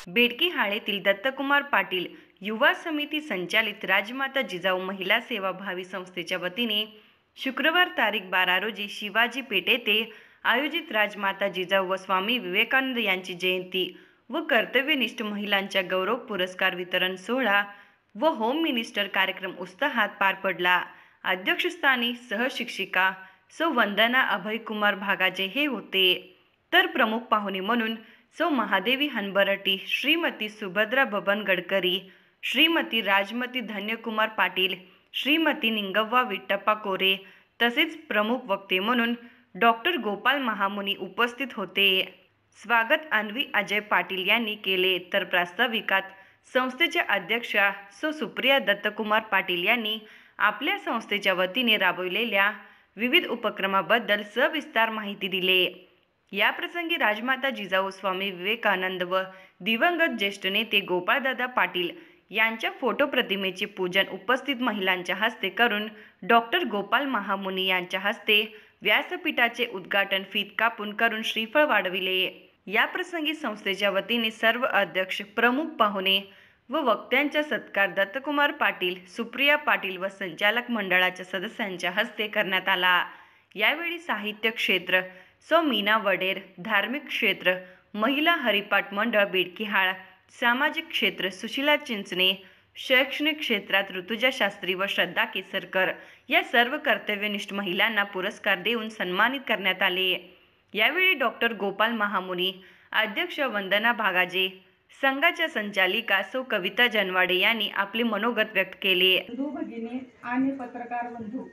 बेडकी हाळेतील दत्तकुमार पाटील युवा समिती संचालित राजमाता जिजाऊ महिला सेवाभावी संस्थेच्या वतीने शुक्रवार तारीख 12 रोजी शिवाजी पेठ येथे आयोजित राजमाता जिजाऊ व स्वामी विवेकानंद यांची जयंती व कर्तव्यनिष्ठ महिलांच्या गौरव पुरस्कार वितरण सोहळा व होम मिनिस्टर कार्यक्रम उत्साहात पार पडला। अध्यक्षस्थानी सहशिक्षिका सौ वंदना अभयकुमार भागाजे हे होते, तर प्रमुख पाहुणे म्हणून सौ महादेवी हनबरटी, श्रीमती सुभद्रा बबन गडकरी, श्रीमती राजमती धन्यकुमार पाटील, श्रीमती निंगव्वा विट्टप्पा कोरे तसेच प्रमुख वक्ते म्हणून डॉक्टर गोपाल महामुनी उपस्थित होते। स्वागत अन्वी अजय पाटील यांनी केले, तर प्रास्ताविकात संस्थेच्या अध्यक्षा सौ सुप्रिया दत्तकुमार पाटील यांनी आपल्या संस्थेच्या वतीने राबविलेल्या विविध उपक्रमाबद्दल सविस्तर माहिती दिली। या प्रसंगी राजमाता जिजाऊ, स्वामी विवेकानंद व दिवंगत ज्येष्ठ नेते गोपाळदादा पाटील यांच्या फोटो प्रतिमेचे पूजन उपस्थित महिलांच्या हस्ते करून डॉक्टर गोपाल महामुनी यांच्या हस्ते व्यासपीठाचे उद्घाटन फीत कापून करून श्रीफळ वाढविले। या प्रसंगी संस्थेच्या वतीने सर्व अध्यक्ष, प्रमुख पाहुणे व वक्त्यांचा सत्कार दत्तकुमार पाटील, सुप्रिया पाटील व संचालक मंडळाच्या सदस्यांच्या हस्ते करण्यात आला। यावेळी साहित्य क्षेत्र सौ मीना वडेर, धार्मिक क्षेत्र महिला हरिपाठ मंडळ बेडकीहाळ, सामाजिक क्षेत्र सुशीला चिंचणे, शैक्षणिक क्षेत्रात ऋतुजा शास्त्री व श्रद्धा केसरकर या सर्व कर्तव्यनिष्ठ महिलांना पुरस्कार देऊन सन्मानित करण्यात आले। यावेळी डॉक्टर गोपाल महामुनी, अध्यक्ष वंदना भागाजे, संघाच्या संचालिका सौ कविता जनवाडे यांनी आपले मनोगत व्यक्त केले। बंधू भगिनी आणि पत्रकार बंधू,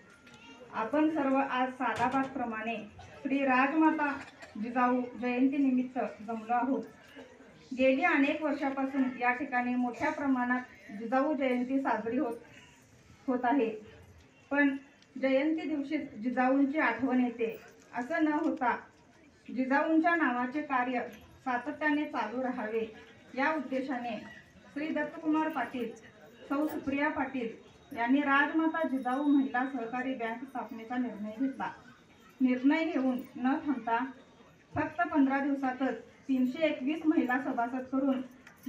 आपण सर्व आज सालाबादप्रमाणे श्री राजमाता जिजाऊ जयंती निमित्त जमलो आहोत। गेली अनेक वर्षापासून या ठिकाणी मोठ्या प्रमाणात जिजाऊ जयंती साजरी होत आहे, पण जयंती दिवशी जिजाऊंची आठवण येते असं न होता जिजाऊंच्या नावाचे कार्य सातत्याने चालू राहावे या उद्देशाने श्री दत्तकुमार पाटील, सौ सुप्रिया पाटील यांनी राजमाता जिजाऊ महिला सहकारी बँक स्थापनेचा निर्णय घेतला। निर्णय घेऊन न थांबता फक्त 15 दिवसातच 321 महिला सभासद करून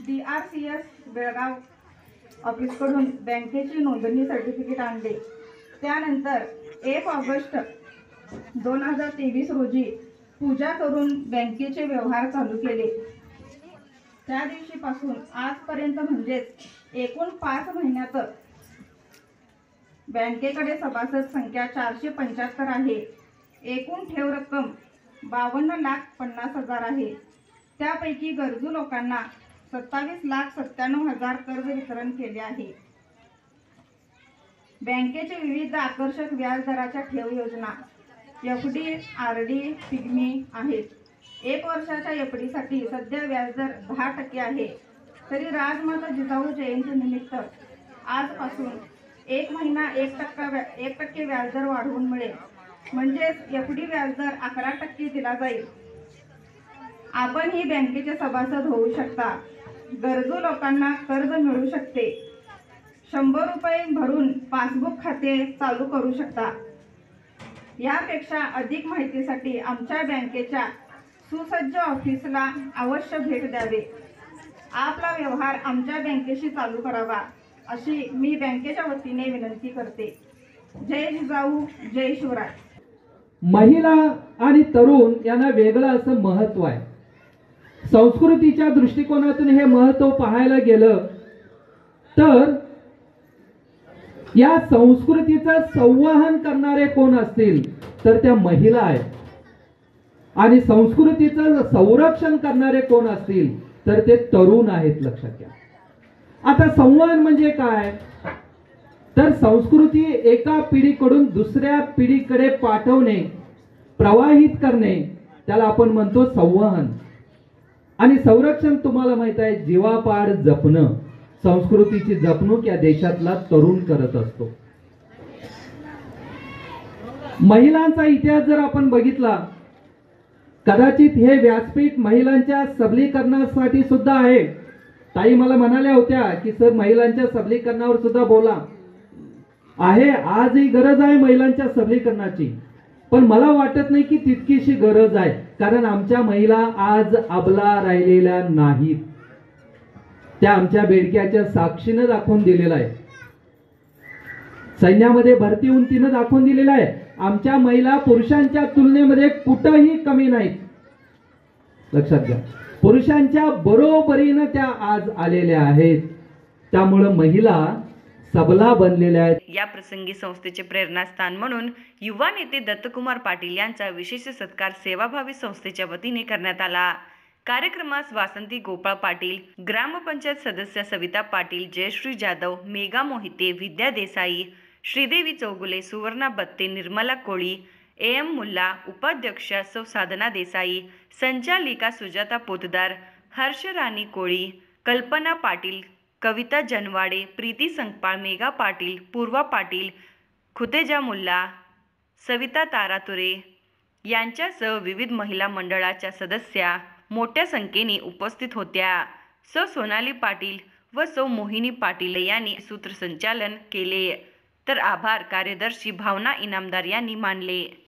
DRCS बेळगाव ऑफिसकडून बँकेची नोंदणी सर्टिफिकेट आणले। त्यानंतर 1 ऑगस्ट 2023 रोजी पूजा करून बँकेचे व्यवहार चालू केले। त्या दिवशीपासून आजपर्यंत म्हणजेच एकूण 5 महिन्यात बँकेकडे सभासद संख्या 475 आहे। एकूण ठेव रक्कम 52,50,000 आहे। त्यापैकी गरजू लोकांना 27,97,000 कर्ज वितरण केले आहे। बँकेचे विविध आकर्षक व्याज दराच्या ठेव योजना FD, RD, पिग्मी आहेत। 1 वर्षाच्या FD साठी सध्या व्याजदर 10% आहे। तरी राजमाता जिजाऊ जयंती निमित्त आजपासून 1 महिना 1% व्याजदर वाढवून मिळेल, म्हणजेच FD व्याजदर 11% दिला जाईल। आपण ही बँकेचे सभासद होऊ शकता। गरजू लोकांना कर्ज मिळू शकते। 100 रुपये भरून पासबुक खाते चालू करू शकता। यापेक्षा अधिक माहितीसाठी आमच्या बँकेच्या सुसज्ज ऑफिसला अवश्य भेट द्यावे। आपला व्यवहार आमच्या बँकेशी चालू करावा अशी मी बँकेच्या वतीने विनंती करते। जय जिजाऊ, जय शिवराय। महिला आणि तरुण यांना वेगळं असं महत्व आहे। संस्कृतीच्या दृष्टिकोनातून हे महत्व पाहायला गेलं तर या संस्कृतीचं संवहन करणारे कोण असतील तर त्या महिला आहेत आणि संस्कृतीचं संरक्षण करणारे कोण असतील तर ते तरुण आहेत, लक्षात घ्या। आता संवहन म्हणजे काय तर संस्कृती एका पिढीकडून दुसऱ्या पिढीकडे पाठवणे, प्रवाहित करणे, त्याला आपण म्हणतो संवहन। आणि संरक्षण तुम्हाला माहित आहे, जीवापाड जपणं, संस्कृतीची जपणूक या देशातला तरुण करत असतो। महिलांचा इतिहास जर आपण बघितला, कदाचित हे व्यासपीठ महिलांच्या सबलीकरणासाठी सुद्धा आहे। ताई मला म्हणाल्या होत्या की सर महिलांच्या सबलीकरणावर सुद्धा बोला। आहे, आजही गरज आहे महिलांच्या सबलीकरणाची, पण मला वाटत नाही की तितकीशी गरज आहे, कारण आमच्या महिला आज अबला राहिलेल्या नाहीत। त्या आमच्या बेडक्याच्या साक्षीनं दाखवून दिलेला आहे. सैन्यामध्ये भरती होऊन तिनं दाखवून दिलेला आहे आमच्या महिला पुरुषांच्या तुलनेमध्ये कुठंही कमी नाहीत. लक्षात घ्या, पुरुषांच्या बरोबरीनं त्या आज आलेल्या आहेत. त्यामुळं महिला सबला बनलेल्या आहेत. या प्रसंगी संस्थेचे प्रेरणास्थान म्हणून युवा नेते दत्तकुमार पाटील यांचा विशेष सत्कार सेवाभावी संस्थेच्या वतीने करण्यात आला. कार्यक्रमास वासंती गोपाळ पाटील, ग्रामपंचायत सदस्य सविता पाटील, जयश्री जाधव, मेघा मोहिते, विद्या देसाई, श्रीदेवी चौगुले, सुवर्णा बत्ते, निर्मला कोळी, AM मुल्ला, उपाध्यक्षा सौ साधना देसाई, संचालिका सुजाता पोतदार, हर्ष राणी कोळी, कल्पना पाटील, कविता जनवाडे, प्रीती संकपाळ, मेघा पाटील, पूर्वा पाटील, खुतेजा मुल्ला, सविता तारातुरे यांच्यासह विविध महिला मंडळाच्या सदस्या मोठ्या संख्येने उपस्थित होत्या. सौ सोनाली पाटील व सौ मोहिनी पाटील यांनी सूत्रसंचालन केले, तर आभार कार्यदर्शी भावना इनामदार यांनी मानले.